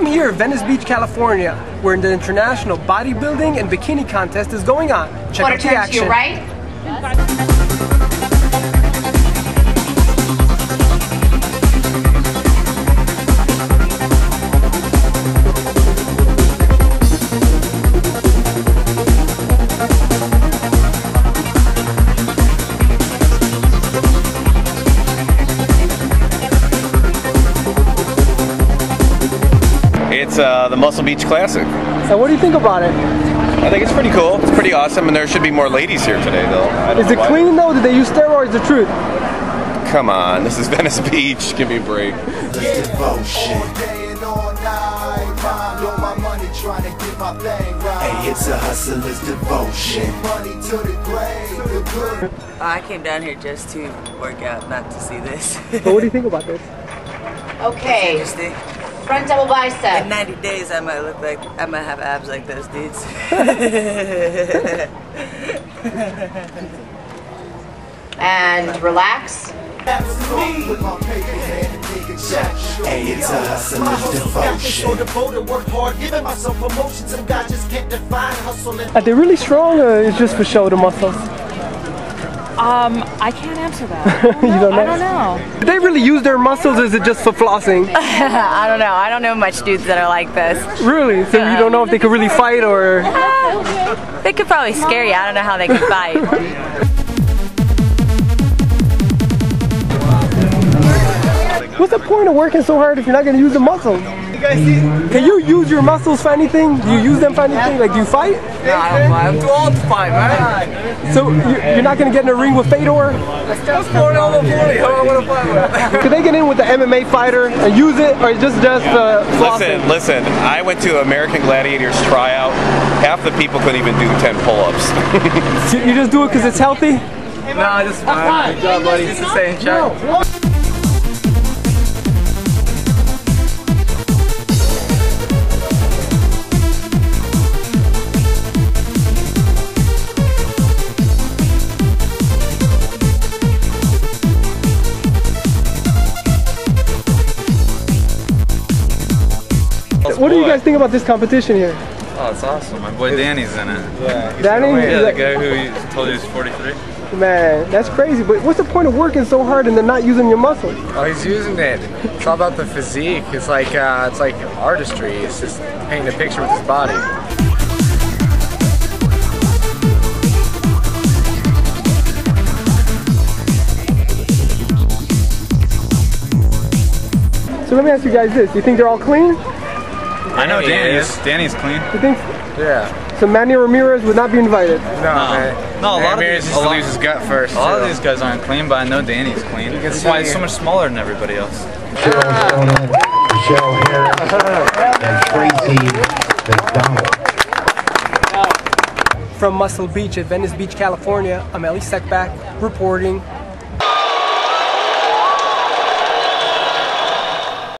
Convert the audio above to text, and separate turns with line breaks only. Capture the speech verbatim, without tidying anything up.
I'm here at Venice Beach, California, where the International Bodybuilding and Bikini Contest is going on. Check out the action.
To your right.
It's uh, the Muscle Beach Classic.
So what do you think about it?
I think it's pretty cool. It's pretty awesome, and there should be more ladies here today, though.
Is it clean, though? Did they use steroids? The truth?
Come on, this is Venice Beach. Give me a break.
Hey, it's a hustler's devotion.
I came down here just to work out, not to see this.
So what do you think about this?
Okay.
Interesting.
Front double bicep.
In ninety days, I might look like, I might have abs like those dudes.
And relax.
Hey, it's a hustler's devotion.
Are they really strong, or is it just for show, the muscles?
Um, I can't answer that.
You don't know?
I don't know.
Do they really use their muscles, or is it just for flossing?
I don't know. I don't know much dudes that are like this.
Really? So you don't know if they could really fight, or?
Uh, they could probably scare you. I don't know how they could fight.
What's the point of working so hard if you're not going to use the muscles? Can you use your muscles for anything? Do you use them for anything? Like, do you fight?
No, I don't fight. I'm too old to fight, man.
So you're not going to get in a ring with Fedor?
That's forty over forty. Who I want to fight with?
Could they get in with the M M A fighter and use it, or just just uh,
Listen, listen. I went to American Gladiators tryout. Half the people couldn't even do ten pull-ups.
You just do it because it's healthy?
No, just fine. Good job, buddy. It's the same shot.
What do you guys think about this competition here?
Oh, it's awesome. My boy Danny's in it. Yeah.
Danny?
Yeah, the guy who you told you was forty-three.
Man, that's crazy. But what's the point of working so hard and then not using your muscles?
Oh, he's using it. It's all about the physique. It's like uh, it's like artistry. It's just painting a picture with his body.
So let me ask you guys this. You think they're all clean?
I know Danny's. Danny's clean.
You think?
Yeah.
So Manny Ramirez would not be invited?
No, man.
No, a lot of
Ramirez
these,
used to lose his gut first.
A lot
too.
of these guys aren't clean, but I know Danny's clean. That's why he's so much smaller than everybody else.
Michelle Harris, and Tracy McDonald.
From Muscle Beach at Venice Beach, California, I'm Ellie Seckbach reporting.